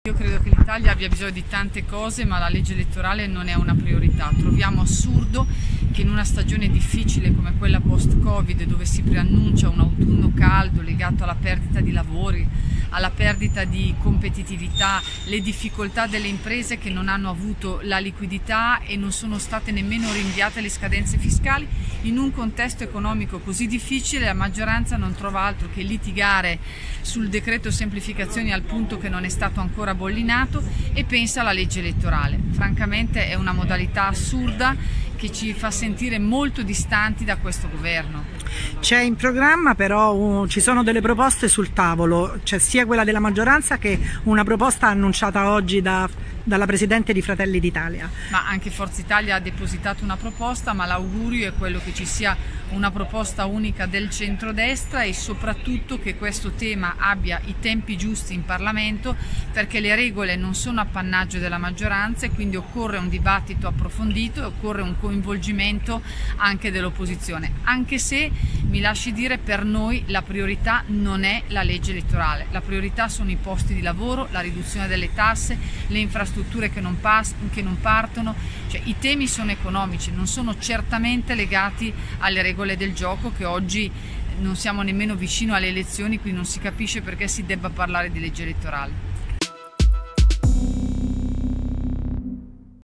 Io credo che l'Italia abbia bisogno di tante cose, ma la legge elettorale non è una priorità. Troviamo assurdo che in una stagione difficile come quella post-Covid, dove si preannuncia un autunno caldo legato alla perdita di lavori, alla perdita di competitività, le difficoltà delle imprese che non hanno avuto la liquidità e non sono state nemmeno rinviate le scadenze fiscali, in un contesto economico così difficile la maggioranza non trova altro che litigare sul decreto semplificazioni al punto che non è stato ancora bollinato e pensa alla legge elettorale. Francamente è una modalità assurda che ci fa sentire molto distanti da questo governo. C'è in programma però, ci sono delle proposte sul tavolo, c'è sia quella della maggioranza che una proposta annunciata oggi dalla Presidente di Fratelli d'Italia. Ma anche Forza Italia ha depositato una proposta, ma l'augurio è quello che ci sia una proposta unica del centrodestra e soprattutto che questo tema abbia i tempi giusti in Parlamento, perché le regole non sono appannaggio della maggioranza e quindi occorre un dibattito approfondito e occorre un coinvolgimento anche dell'opposizione, anche se mi lasci dire per noi la priorità non è la legge elettorale, la priorità sono i posti di lavoro, la riduzione delle tasse, le infrastrutture che non partono, cioè i temi sono economici, non sono certamente legati alle regole del gioco, che oggi non siamo nemmeno vicino alle elezioni, quindi non si capisce perché si debba parlare di legge elettorale.